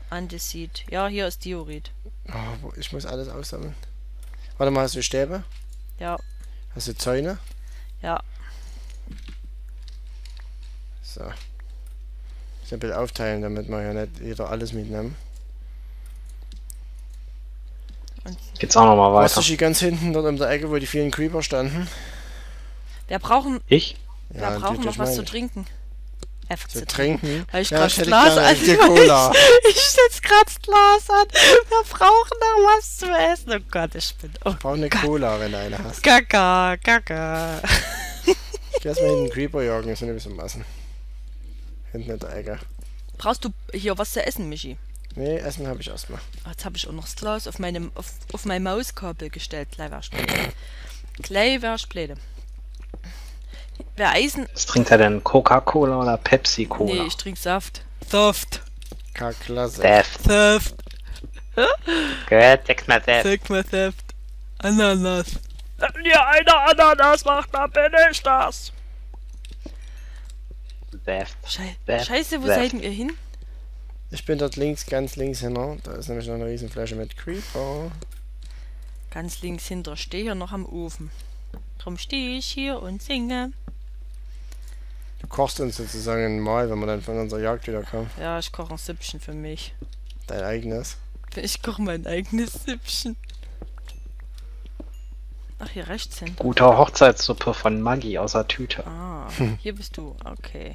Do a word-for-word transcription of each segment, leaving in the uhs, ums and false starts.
Andesit. Ja, hier ist Diorit. Oh, ich muss alles aussammeln. Warte mal, hast du Stäbe? Ja. Hast du Zäune? Ja. So. Ich ein bisschen aufteilen, damit wir ja nicht jeder alles mitnehmen. Und geht's auch nochmal Warst du weiter. hier ganz hinten dort in der Ecke, wo die vielen Creeper standen? wir brauchen, Ich? wir Ja, brauchen die- noch das was meine zu ich. trinken. Äh, Zu trinken? Weil ich Ja, grad ich das hätte Glas gerne an. die Cola. Ich, ich setz grad das Glas an. Wir brauchen noch was zu essen. Oh Gott, ich bin... Oh Ich brauche eine Gott. Cola, wenn du eine hast. Kaka, kaka. Ich geh erstmal hinten Creeper jagen, das sind ein bisschen Massen. Hinten in der Ecke. Brauchst du hier was zu essen, Michi? Nee, Essen habe ich erstmal. Oh, jetzt habe ich auch noch das Glas auf, meinem, auf, auf mein Mauskabel gestellt. Gleich wär ich blöde. Gleich wär ich blöde. Wer Eisen... Was trinkt er denn? Coca-Cola oder Pepsi-Cola? Nee, ich trinke Saft. Saft. K-Klasse. Saft. Saft. Gut, sag mal Saft. Sag mal Saft. Ananas. Wenn dir einer Ananas macht, dann bin ich das. Saft. Schei Saft. Scheiße, wo Saft. seid ihr hin? Ich bin dort links, ganz links hinter. Da ist nämlich noch eine riesen Flasche mit Creeper. Ganz links hinter. Stehe hier noch am Ofen. Drum stehe ich hier und singe. Du kochst uns sozusagen ein Mahl, wenn wir dann von unserer Jagd wieder kommen. Ja, ich koche ein Süppchen für mich. Dein eigenes. Ich koche mein eigenes Süppchen. Ach, hier rechts hin. Gute Hochzeitssuppe von Maggi aus der Tüte. Ah, hier bist du. Okay.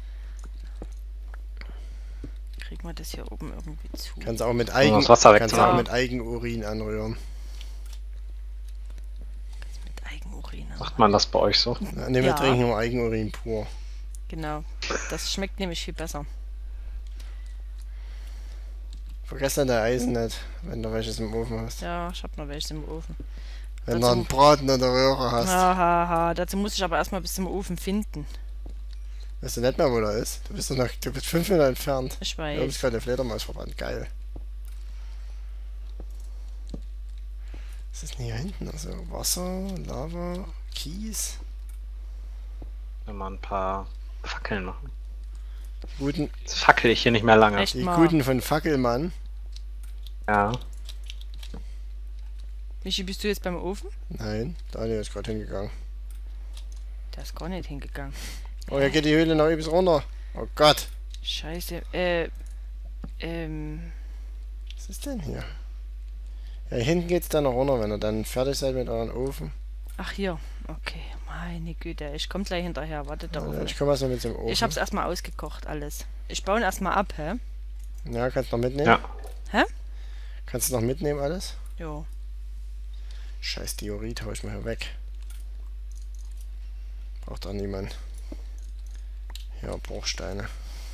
Kriegen wir das hier oben irgendwie zu? Kannst auch mit Um Eigen, das Wasser kannst auch wegzumachen. mit Eigenurin anrühren. Mit Eigenurin. Macht man das bei euch so? Ja, ne, wir Ja. trinken nur Eigenurin pur. Genau. Das schmeckt nämlich viel besser. Vergesst dann dein Eisen nicht, wenn du welches im Ofen hast. Ja, ich hab noch welches im Ofen. Wenn du dazu- einen Braten in der Röhre hast. Hahaha, dazu muss ich aber erstmal bis zum Ofen finden. Weißt du nicht mehr, wo der ist? Du bist doch noch, du bist fünf Meter entfernt. Ich Da bist weiß. gerade der Fledermaus verbannt. Geil. Was ist denn hier hinten? Also Wasser, Lava, Kies. Wenn wir ein paar Fackeln machen. Die guten, Jetzt fackel ich hier nicht mehr lange. Echt die mal. guten von Fackelmann. Ja. Michi, bist du jetzt beim Ofen? Nein, Daniel ist gerade hingegangen. Der ist gar nicht hingegangen. Oh, hier geht die Höhle noch bis runter. Oh Gott. Scheiße. Äh, ähm... Was ist denn hier? Ja, hier hinten geht's dann noch runter, wenn ihr dann fertig seid mit euren Ofen. Ach, hier. Okay. Meine Güte, ich komm gleich hinterher. Wartet der Ja, Ofen. ich komme erstmal mit zum Ofen. Ich hab's erstmal ausgekocht, alles. Ich baue ihn erstmal ab, hä? Ja, kannst du noch mitnehmen? Ja. Hä? Kannst du noch mitnehmen alles? Jo. Scheiß Diorit, hau ich mal hier weg. Braucht auch niemand. Ja, Bruchsteine.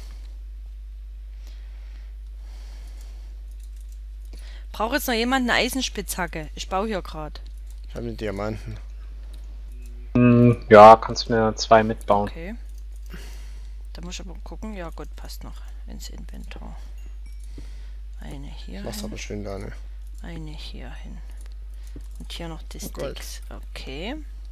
Braucht jetzt noch jemand eine Eisenspitzhacke? Ich baue hier gerade. Ich habe den Diamanten. Hm, ja, kannst du mir zwei mitbauen. Okay. Da muss ich aber gucken. Ja gut, passt noch ins Inventar. Eine hier Machst hin, aber schön, Daniel. eine hier hin. Und hier noch die Oh, Gold. Sticks. Okay.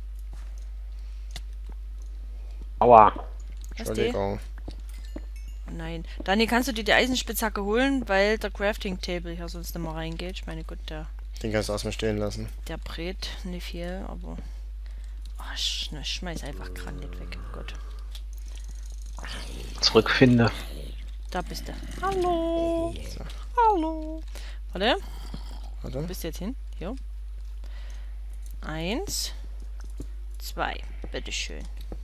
Aua. Was die? Entschuldigung. Oh nein. Dani, kannst du dir die Eisenspitzhacke holen, weil der Crafting Table hier sonst nicht mehr reingeht? Ich meine, gut, der, Den kannst du erstmal stehen lassen. der brät nicht viel, aber... Oh, ich, ich schmeiß einfach Granit weg. Gut. Zurückfinde. Da bist du. Hallo. So. Hallo. Warte. Wo Warte. bist du jetzt hin? Hier. Eins. Zwei. Bitteschön.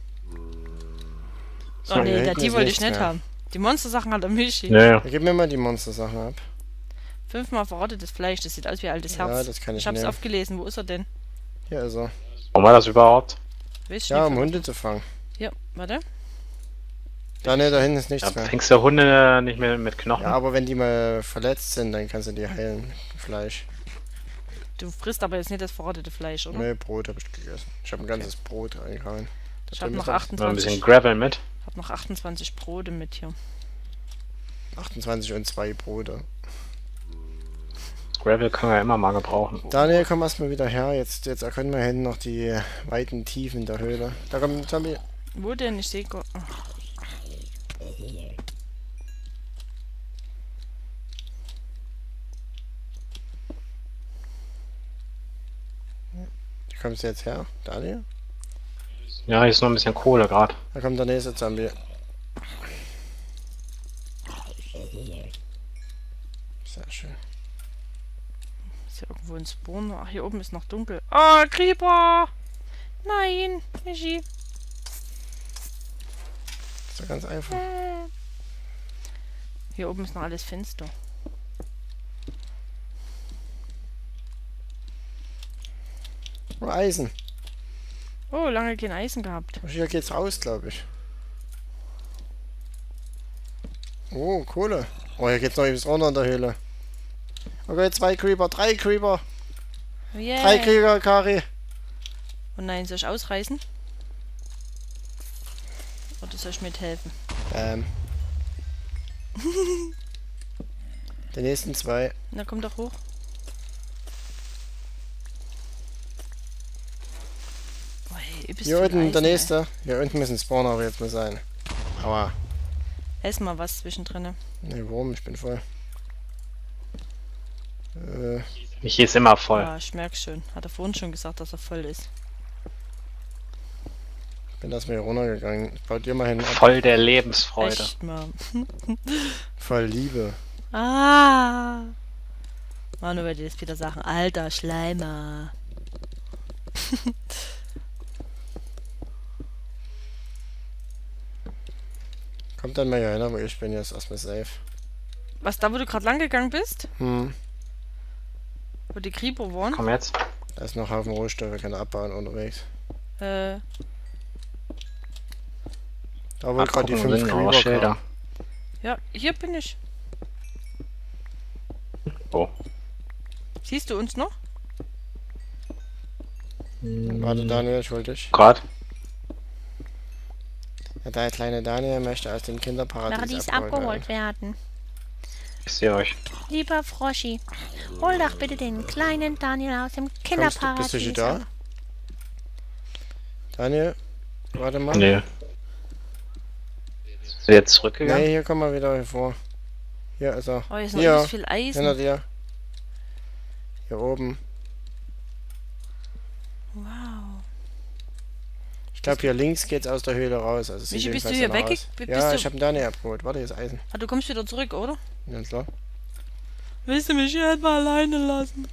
So, Oh hier nee, der, hinten die ist wollte ich nichts nicht mehr. haben. Die Monstersachen hat er Michi. Nö. Ja, gib mir mal die Monstersachen ab. Fünfmal verrottetes Fleisch. Das sieht aus wie altes Herz. Ja, das kann ich ich hab's nehmen. aufgelesen. Wo ist er denn? Hier ist er. Warum war das überhaupt? Weiß ich Ja, nicht. um Hunde zu fangen. Hier, warte. Daniel, da hinten ist nichts Ja, mehr. fängst du Hunde nicht mehr mit Knochen? Ja, aber wenn die mal verletzt sind, dann kannst du die heilen. Fleisch. Du frisst aber jetzt nicht das verrottete Fleisch, oder? Nee, Brot habe ich gegessen. Ich habe ein ganzes Brot reingehauen. Da Ich habe drin noch ist das Noch ein bisschen achtundzwanzig, Gravel mit. hab noch achtundzwanzig Brote mit hier. achtundzwanzig und zwei Brote. Gravel kann man ja immer mal gebrauchen. Daniel, komm erstmal wieder her. Jetzt, jetzt erkennen wir hinten noch die weiten Tiefen der Höhle. Da kommt ein Zombie. Wo denn? Ich sehe... Ach, kommst du jetzt her? Daniel? Ja, hier ist nur ein bisschen Kohle gerade. Da kommt der nächste Zombie. Sehr schön. Ist hier irgendwo ein Spawn? Ach, hier oben ist noch dunkel. Oh, Creeper! Nein, Michi. Ist doch ganz einfach. Äh. Hier oben ist noch alles finster. Oh, Eisen. Oh, lange kein Eisen gehabt. Hier geht's raus, glaube ich. Oh, Kohle. Oh, hier geht's noch etwas runter in der Höhle. Okay, zwei Creeper, drei Creeper. Yeah. Drei Creeper, Kari. Oh nein, soll ich ausreißen? Oder soll ich mithelfen? Ähm. Die nächsten zwei. Na, komm doch hoch. Oh, hey, übelst Hier viel unten Eisen, der ey. nächste. Hier unten müssen Spawner aber jetzt mal sein. Aua. Ess mal was zwischendrin. Ne, warum? Ich bin voll. Äh, Ich hier ist immer voll. Ja, ich merk's schon. Hat er vorhin schon gesagt, dass er voll ist. bin das mir hier runtergegangen. Baut ihr mal hin. Ab. Voll der Lebensfreude. Echt mal. Voll Liebe. Ah. Manu wird jetzt wieder sagen, alter Schleimer. Kommt dann mal hier hin, aber ich bin jetzt erstmal safe. Was, da wo du gerade lang gegangen bist? Hm. Wo die Creeper waren? Komm jetzt. Da ist noch ein Haufen Rohstoffe, kann abbauen unterwegs. Äh, Da wo gerade die Abgucken fünf sind aber Creeper Schilder. kamen. ja, hier bin ich. Oh. Siehst du uns noch? Warte Daniel, ich hol dich. Grad. Ja, der kleine Daniel möchte aus dem Kinderparadies Paradies abgeholt abgeholt werden. werden. Ich sehe euch. Lieber Froschi, hol doch bitte den kleinen Daniel aus dem Kommst du, Kinderparadies bist du schon da? ab. Daniel, warte mal. Nee. Ist er jetzt zurückgegangen? Nee, hier komm mal wieder hervor. Hier ist er. Oh, hier ist noch Hier, übelst viel Eisen. hinter dir. Hier oben. Wow. Ich glaube, hier links geht's aus der Höhle raus. Also sieht Michi, bist du jedenfalls hier danach weg? aus. Bist Ja, du- ich habe Daniel abgeholt. Warte, hier ist Eisen. Ah, du kommst wieder zurück, oder? Ja, klar. Willst du mich hier halt mal alleine lassen?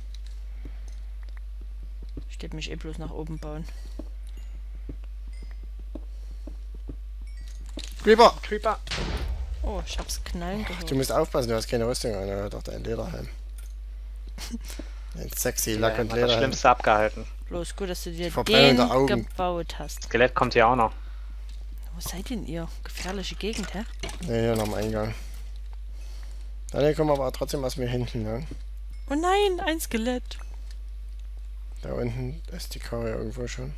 Ich will mich eh bloß nach oben bauen. Creeper! Creeper. Oh, ich hab's knallen gehört. Du musst aufpassen, du hast keine Rüstung an. Er hat doch dein Lederhelm. Ein sexy Lack- Ja, und hat das Lederhelm. Schlimmste abgehalten. Bloß gut, dass du dir Verbrennung den der Augen. gebaut hast. Skelett kommt hier auch noch. Wo seid denn ihr? Gefährliche Gegend, hä? Ne, hier noch am Eingang. Daniel, komm aber trotzdem aus mir hinten lang. Oh nein, ein Skelett. Da unten ist die Karre irgendwo schon.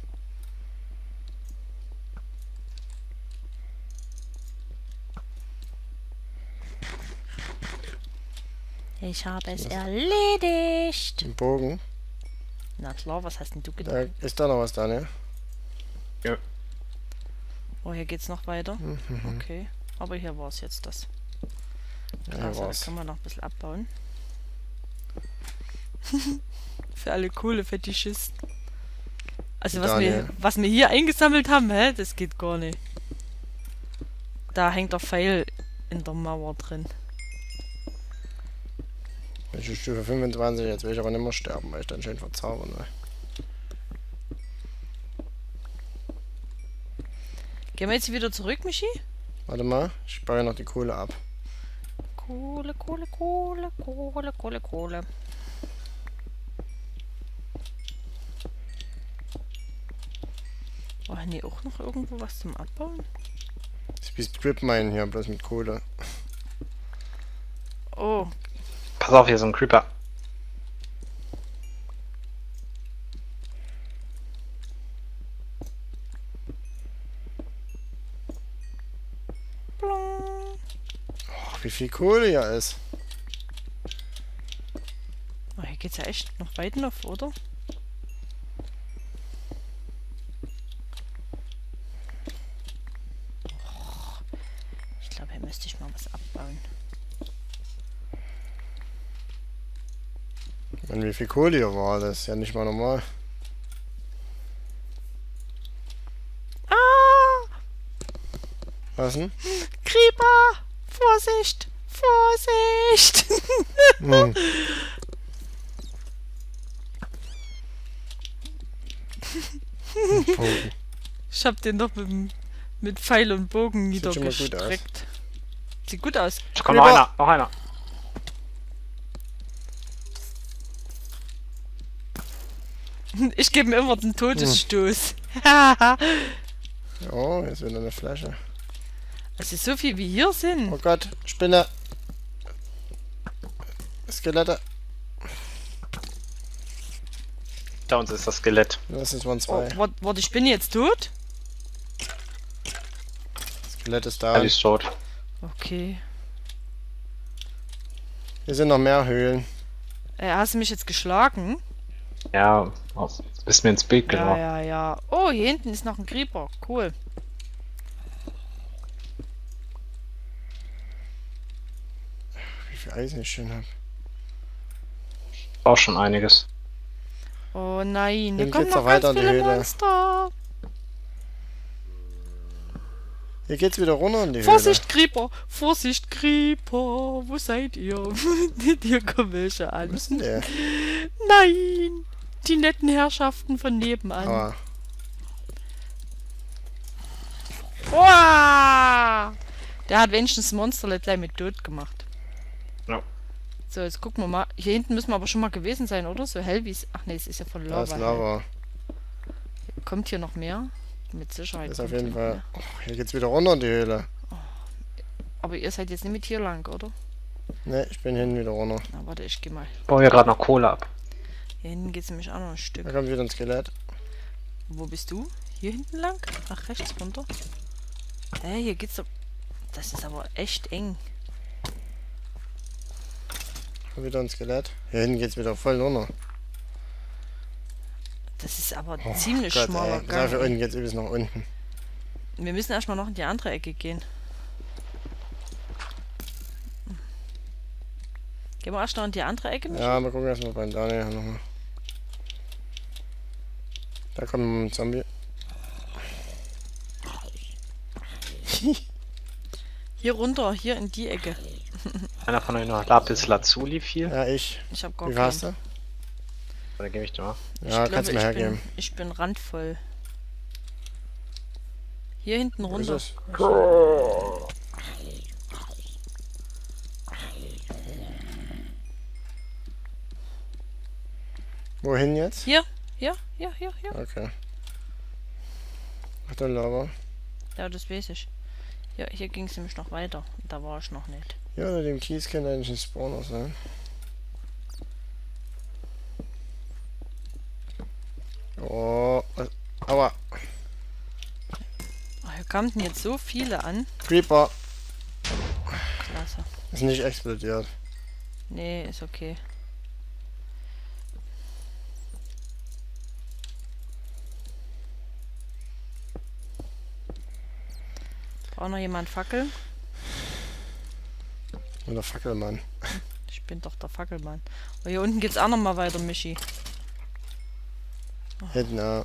Ich habe es erledigt. Im Bogen. Na klar, was hast denn du gedacht? Da ist da noch was, Daniel. Oh, hier geht's noch weiter. Mhm. Okay. Aber hier war es jetzt das. Ja, Klasse, hier da war's. kann man noch ein bisschen abbauen. Für alle coole Fetischisten. Also was wir, Daniel. was wir hier eingesammelt haben, hä? Das geht gar nicht. Da hängt der Pfeil in der Mauer drin. Ich bin Stufe fünfundzwanzig, jetzt will ich aber nicht mehr sterben, weil ich dann schön verzaubern will. Gehen wir jetzt wieder zurück, Michi? Warte mal, ich baue noch die Kohle ab. Kohle, Kohle, Kohle, Kohle, Kohle, Kohle. Oh, nee, auch noch irgendwo was zum Abbauen? Das ist wie Strip-Mine hier, bloß mit Kohle. Oh, Pass auf, hier ist so ein Creeper. blong. Och, wie viel Kohle hier ist. Oh, hier geht's ja echt noch weit noch, oder? Och, ich glaube, hier müsste ich mal was abbauen. Und wie viel Kohle hier war, das ist ja nicht mal normal. Was denn? Creeper! Vorsicht! Vorsicht! Hm. Bogen. Ich hab den doch mit, mit Pfeil und Bogen Sieht schon mal gut niedergestreckt. Sieht gut aus. Da kommt noch Creeper. einer, noch einer. Ich gebe ihm immer den Todesstoß. Oh, jetzt wieder eine Flasche. Also so viel wie hier sind. Oh Gott, Spinne. Skelette. Da uns ist das Skelett. Das ist waren Oh, zwei. war, war die Spinne jetzt tot? Skelett ist da. Ja, die ist tot. Okay. Hier sind noch mehr Höhlen. Äh, hast du mich jetzt geschlagen? Ja, aus- bist mir ins Bild Ja, gelaufen. ja, ja. Oh, hier hinten ist noch ein Creeper. Cool. Wie viel Eisen ich schon habe. Auch schon einiges. Oh nein, hier Dann kommen geht's noch noch weiter ganz in die viele Höhle. Monster. Hier geht's wieder runter in die Vorsicht, Creeper! Vorsicht, Creeper! Wo seid ihr? Hier kommen welche Höhle. an. Wo ist denn der? Nein! Die netten Herrschaften von nebenan. Ah, Wow! Der hat wenigstens das Monster gleich mit tot gemacht. Ja. So, jetzt gucken wir mal. Hier hinten müssen wir aber schon mal gewesen sein, oder? So hell wie es... Ach nee, es ist ja von da Lava. ist hell. Lava. Kommt hier noch mehr? Mit Sicherheit. Das ist auf kommt jeden hier noch Fall. mehr. Oh, hier geht's wieder runter in die Höhle. Aber ihr seid jetzt nicht mit hier lang, oder? Ne, ich bin hinten wieder runter. Na, warte, ich geh mal. Ich baue hier gerade noch Kohle ab. Hier hinten geht's nämlich auch noch ein Stück. Da kommt wieder ein Skelett. Wo bist du? Hier hinten lang? Ach, rechts runter. Hä, hier geht's doch... Das ist aber echt eng. Da wieder ein Skelett. Hier hinten geht's wieder voll runter. Das ist aber Oh ziemlich Gott, schmaler ey. Dafür Gang. unten geht's bis nach unten. Wir müssen erstmal noch in die andere Ecke gehen. Gehen wir erst noch in die andere Ecke? Michi? Ja, mal gucken erstmal beim Daniel nochmal. Da kommt ein Zombie. Hier runter, hier in die Ecke. Einer von euch noch Lapis Lazuli viel? Ja, ich. Ich hab gar Wie war's da? Oder gebe ich dir mal? Ja, ich kannst du glaube, mir ich hergeben. bin, ich bin randvoll. Hier hinten Wo ist runter. es? Wohin jetzt? Hier, hier, hier, hier, hier. Okay. Ach, dann Lava. Ja, das weiß ich. Hier, hier ging es nämlich noch weiter. Da war ich noch nicht. Ja, unter dem Kies kann eigentlich ein Spawner sein. Oh, was? Aua. Ach, hier kamen denn jetzt so viele an. Creeper. Klasse. Ist nicht explodiert. Nee, ist okay. Braucht noch jemand Fackeln? Oder Fackelmann. Ich bin doch der Fackelmann. Oh, hier unten geht's auch noch mal weiter, Michi. Hinten, ja.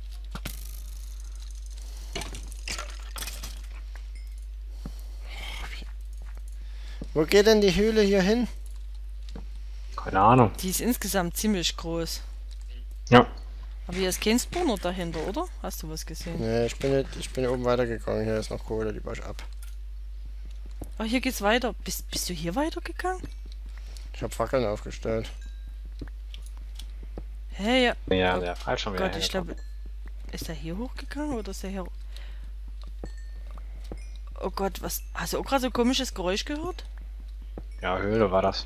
Wo geht denn die Höhle hier hin? Keine Ahnung. Die ist insgesamt ziemlich groß. Ja. Aber hier ist kein Spawner dahinter, oder? Hast du was gesehen? Nee, ich bin, nicht, ich bin hier oben weitergegangen. Hier ist noch Kohle, die baue ich ab. Oh, hier geht's weiter. Bist, bist du hier weitergegangen? Ich habe Fackeln aufgestellt. Hä, ja. Ja, Oh der falsch schon wieder. Gott, ich hergekommen. glaube... Ist er hier hochgegangen oder ist er hier... Oh Gott, was... Hast du auch gerade so ein komisches Geräusch gehört? Ja, Höhle war das.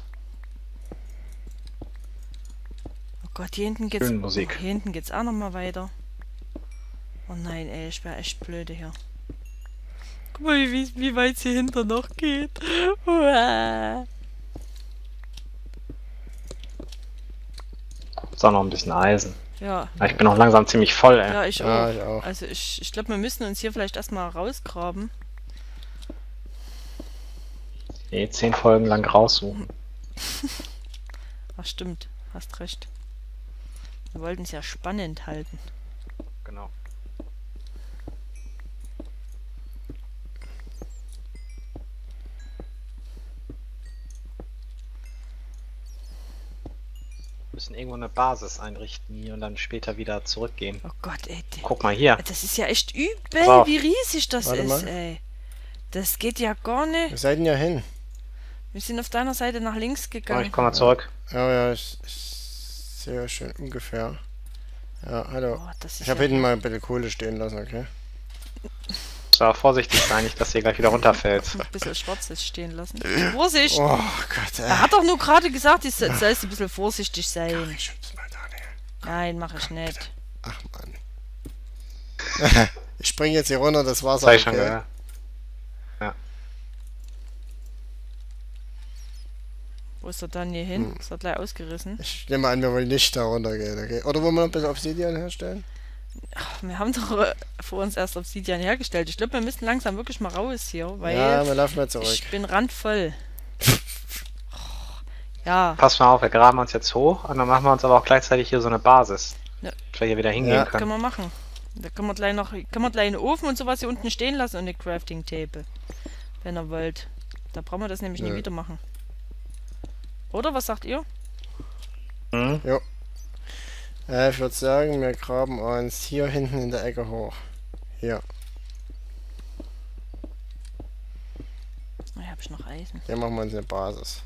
Oh Gott, hier hinten geht's... Höhlenmusik. Oh, hier hinten geht's auch noch mal weiter. Oh nein, ey, ich wäre echt blöde hier. Guck mal, wie, wie weit es hier hinter noch geht. Uah. Ist auch noch ein bisschen Eisen. Ja, Aber ich bin auch langsam ziemlich voll, ey. ja, ich Ja, auch. ich auch. Also ich, ich glaube, wir müssen uns hier vielleicht erstmal rausgraben. Nee, zehn Folgen lang raussuchen. Ach stimmt, hast recht. Wir wollten es ja spannend halten. Genau. irgendwo eine Basis einrichten hier und dann später wieder zurückgehen. Oh Gott, ey. die- Guck mal hier. Das ist ja echt Pass übel, auf. wie riesig das Warte ist, mal. ey. Das geht ja gar nicht. Wir seid denn ja hin. Wir sind auf deiner Seite nach links Oh, gegangen. ich komme mal zurück. Ja, ja, ich, ich sehe schon ungefähr. Ja, hallo. Oh, das ist Ich habe ja hinten mal ein bisschen Kohle stehen lassen, okay? So, vorsichtig sein, nicht, dass ihr gleich wieder runterfällt. ein bisschen Schwarzes stehen lassen. Vorsicht! Oh Gott, ey. Er hat doch nur gerade gesagt, ich soll- sollst ein bisschen vorsichtig sein. Ich schütze mal Daniel. Nein, mache ich nicht. Ach Mann. Ich spring jetzt hier runter, das war's. Das hab ich schon okay? gehört. Wo ist er dann hier hin? Ist er gleich ausgerissen? Ich nehme an, wir wollen nicht da runtergehen, okay? Oder wollen wir noch ein bisschen Obsidian herstellen? Ach, wir haben doch äh, vor uns erst Obsidian hergestellt. Ich glaube, wir müssen langsam wirklich mal raus hier, weil Ja, wir laufen mal zurück. ich bin randvoll. Oh, ja, Pass mal auf, wir graben uns jetzt hoch und dann machen wir uns aber auch gleichzeitig hier so eine Basis. Ja. Dass wir hier wieder hingehen Ja. können können. wir machen. Da können wir gleich noch, können wir gleich einen Ofen und sowas hier unten stehen lassen und eine Crafting Table. Wenn ihr wollt. Da brauchen wir das nämlich nie Nö. wieder machen. Oder was sagt ihr? Mhm. Äh, ich würde sagen, wir graben uns hier hinten in der Ecke hoch. Hier. Oh, hier habe ich noch Eisen. Hier machen wir uns eine Basis.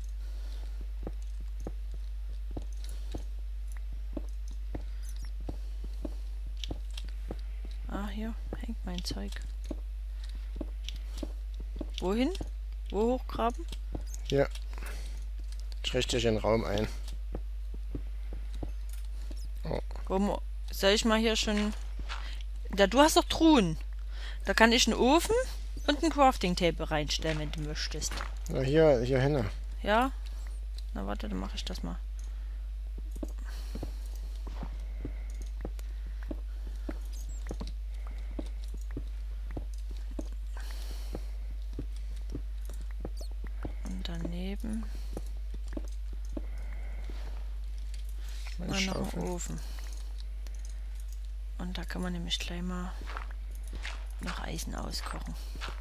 Ah, hier hängt mein Zeug. Wohin? Wo hochgraben? Hier. Ich richte dich in den Raum ein. Wo mo- soll ich mal hier schon... Ja, du hast doch Truhen. Da kann ich einen Ofen und ein Crafting Table reinstellen, wenn du möchtest. Na, hier, hier hinne. Ja? Na warte, dann mache ich das mal. Und daneben Meine mal noch einen Schaufel. Ofen. Und da kann man nämlich gleich mal noch Eisen auskochen.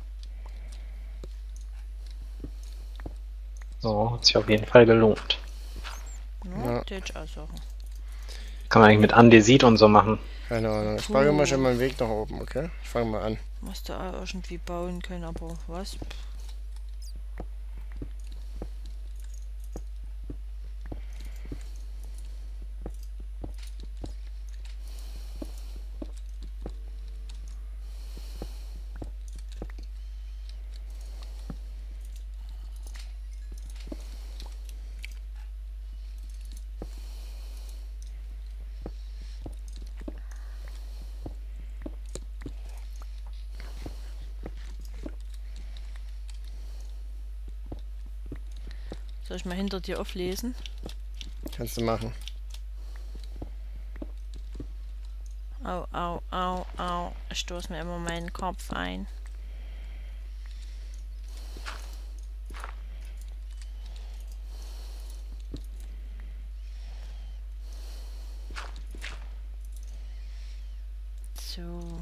So, hat sich auf jeden Fall gelohnt. Ja, Ja. das auch Sachen. Kann man eigentlich mit Andesit und so machen. Keine Ahnung. Ich frage mal schon mal einen Weg nach oben, okay? Ich fange mal an. Musst du auch irgendwie bauen können, aber was? Soll ich mal hinter dir auflesen? Kannst du machen. Au, au, au, au. Ich stoß mir immer meinen Kopf ein. So.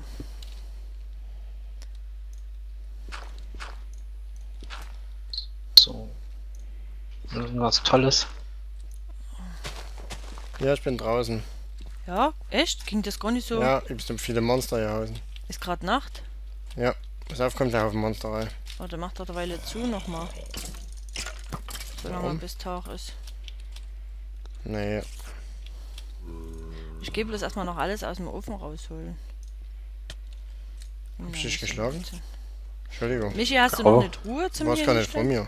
So. Irgendwas Tolles. Ja, ich bin draußen. Ja, echt? Ging das gar nicht so? Ja, gibt bestimmt viele Monster hier außen. Ist gerade Nacht? Pass auf, kommt gleich auf ein Monster rein. Warte, macht er eine Weile zu nochmal. Solange Warum? bis Tag ist. Nee. Ich gebe bloß erstmal noch alles aus dem Ofen rausholen. Hab ich Ja, dich das ist geschlagen? gut. Entschuldigung. Michi, hast du Oh. noch eine Truhe zum Du warst hier gar nicht vor hinstellen? mir.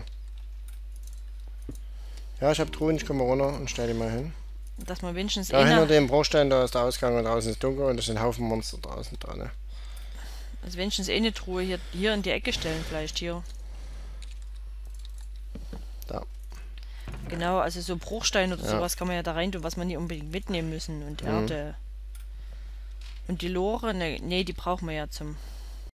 Ja, ich hab Truhen, ich komme runter und stell die mal hin. Dass man wenigstens Da hinter einer, dem Bruchstein, da ist der Ausgang und draußen ist dunkel und es sind ein Haufen Monster draußen dran. also wenigstens eine Truhe hier, hier in die Ecke stellen vielleicht hier. Da. Genau, also so Bruchstein oder Ja. sowas kann man ja da rein tun, was man nicht unbedingt mitnehmen müssen. Und Mhm. Erde. Und die Lore, ne, nee, die brauchen wir ja zum